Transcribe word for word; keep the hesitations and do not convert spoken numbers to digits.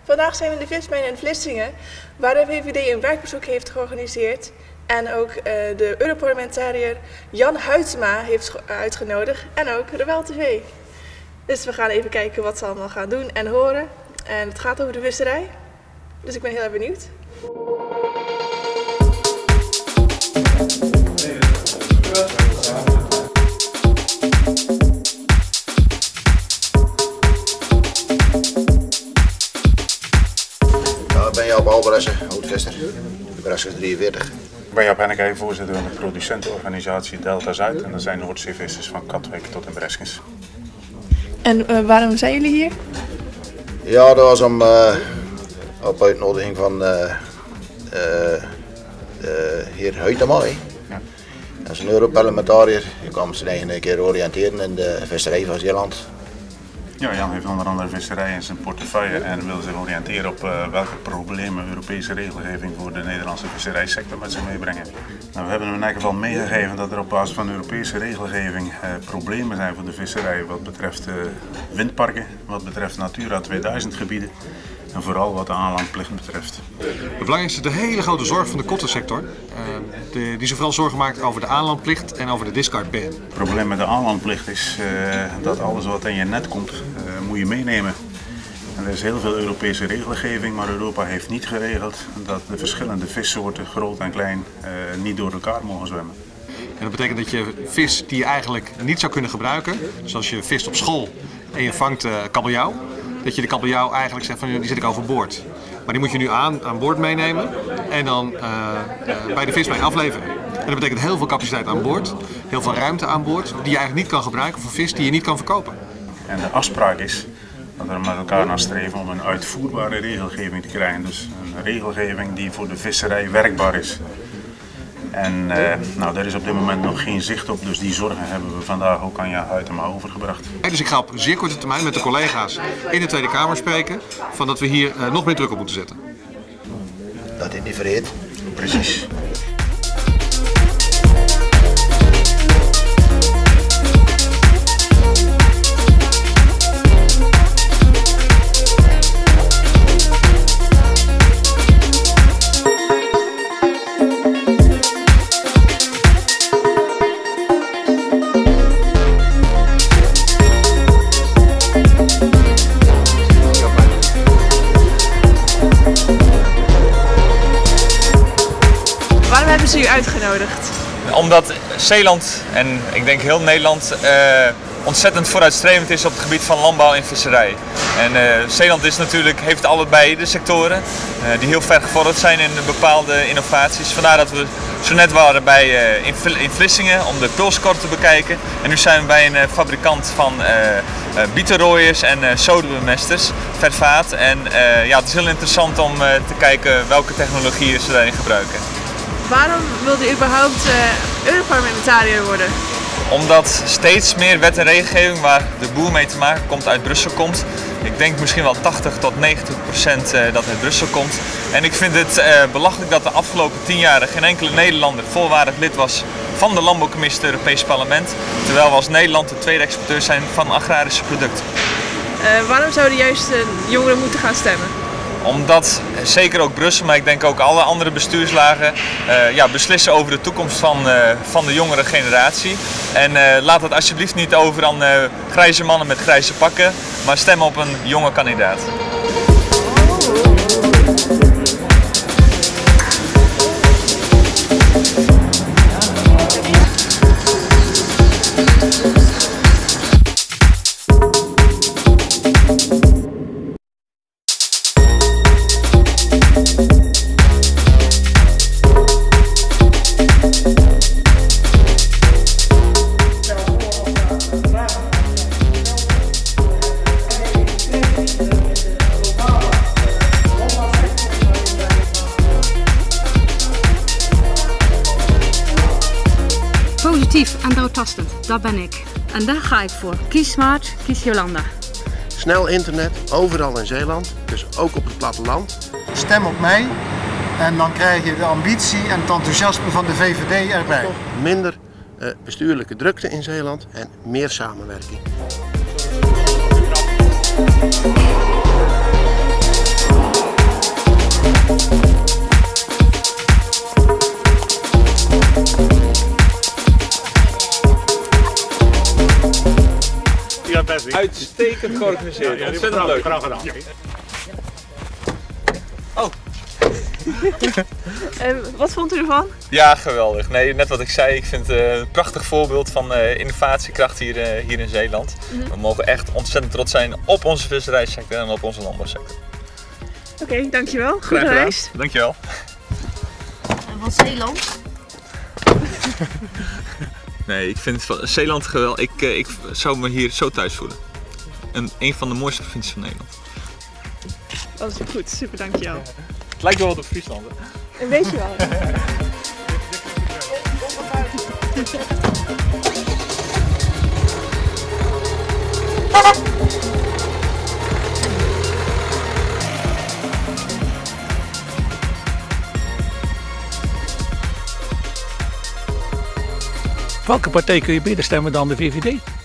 Vandaag zijn we in de vismijn in Vlissingen, waar de V V D een werkbezoek heeft georganiseerd. En ook uh, de Europarlementariër Jan Huytema heeft uitgenodigd en ook Rebel T V. Dus we gaan even kijken wat ze allemaal gaan doen en horen. En het gaat over de visserij, dus ik ben heel erg benieuwd. Ik ben Jaap Albrechtsen, oud-visser, de Bressers drieënveertig. Ik ben Jaap Henneke, voorzitter van de producentenorganisatie Delta Zuid en dat zijn Noordzeevissers van Katwijk tot in Breskens. En uh, waarom zijn jullie hier? Ja, dat was om, uh, op uitnodiging van uh, uh, de heer Huytema. Ja. Dat is een Europarlementariër, die kwam zich een keer oriënteren in de visserij van Zeeland. Ja, Jan heeft onder andere visserij in zijn portefeuille en wil zich oriënteren op uh, welke problemen Europese regelgeving voor de Nederlandse visserijsector met zich meebrengen. Nou, we hebben hem in elk geval meegegeven dat er op basis van Europese regelgeving uh, problemen zijn voor de visserij wat betreft uh, windparken, wat betreft Natura tweeduizend gebieden en vooral wat de aanlandplicht betreft. Het belangrijkste is de hele grote zorg van de kottensector, uh, die zich vooral zorgen maakt over de aanlandplicht en over de discard ban. Het probleem met de aanlandplicht is uh, dat alles wat in je net komt, uh, moet je meenemen. En er is heel veel Europese regelgeving, maar Europa heeft niet geregeld dat de verschillende vissoorten, groot en klein, uh, niet door elkaar mogen zwemmen. En dat betekent dat je vis die je eigenlijk niet zou kunnen gebruiken, dus als je vist op school en je vangt uh, kabeljauw, dat je de kabeljauw eigenlijk zegt van die zet ik overboord. Maar die moet je nu aan, aan boord meenemen en dan uh, uh, bij de vismijn afleveren. En dat betekent heel veel capaciteit aan boord, heel veel ruimte aan boord die je eigenlijk niet kan gebruiken voor vis die je niet kan verkopen. En de afspraak is dat we met elkaar naar streven om een uitvoerbare regelgeving te krijgen. Dus een regelgeving die voor de visserij werkbaar is. En uh, nou, daar is op dit moment nog geen zicht op, dus die zorgen hebben we vandaag ook aan Jan Huytema overgebracht. Dus ik ga op zeer korte termijn met de collega's in de Tweede Kamer spreken van dat we hier uh, nog meer druk op moeten zetten. Dat dit niet vergeet. Precies. Waarom hebben ze u uitgenodigd? Omdat Zeeland en ik denk heel Nederland uh, ontzettend vooruitstrevend is op het gebied van landbouw en visserij. En uh, Zeeland is natuurlijk, heeft allebei de sectoren uh, die heel ver gevorderd zijn in bepaalde innovaties. Vandaar dat we zo net waren bij, uh, in, in Vlissingen om de pulskor te bekijken. En nu zijn we bij een uh, fabrikant van uh, uh, bietenrooiers en uh, sodebemesters, Vervaat. En uh, ja, het is heel interessant om uh, te kijken welke technologieën ze daarin gebruiken. Waarom wilde u überhaupt uh, Europarlementariër worden? Omdat steeds meer wet en regelgeving waar de boer mee te maken komt uit Brussel komt. Ik denk misschien wel tachtig tot negentig procent dat uit Brussel komt. En ik vind het uh, belachelijk dat de afgelopen tien jaar geen enkele Nederlander volwaardig lid was van de Landbouwcommissie het Europees Parlement. Terwijl we als Nederland de tweede exporteur zijn van agrarische producten. Uh, waarom zouden juist uh, jongeren moeten gaan stemmen? Omdat zeker ook Brussel, maar ik denk ook alle andere bestuurslagen uh, ja, beslissen over de toekomst van, uh, van de jongere generatie. En uh, laat het alsjeblieft niet over aan uh, grijze mannen met grijze pakken, maar stem op een jonge kandidaat. Positief en doortastend, dat ben ik. En daar ga ik voor. Kies Smart, kies Jolanda. Snel internet, overal in Zeeland, dus ook op het platteland. Stem op mij en dan krijg je de ambitie en het enthousiasme van de V V D erbij. Minder uh, bestuurlijke drukte in Zeeland en meer samenwerking. uitstekend georganiseerd. Ontzettend leuk. Graag gedaan. Oh. En wat vond u ervan? Ja, geweldig. Nee, net wat ik zei, ik vind het een prachtig voorbeeld van uh, innovatiekracht hier, uh, hier in Zeeland. Mm-hmm. We mogen echt ontzettend trots zijn op onze visserijsector en op onze landbouwsector. Oké, okay, dankjewel. Goed reis. Dankjewel. En van Zeeland? Nee, ik vind het Zeeland geweldig. Ik, uh, ik zou me hier zo thuis voelen. Een, een van de mooiste provincies van Nederland. Dat is goed, super, dankjewel. Het lijkt wel wat op Friesland. Hè? Een beetje wel. Welke partij kun je beter stemmen dan de V V D?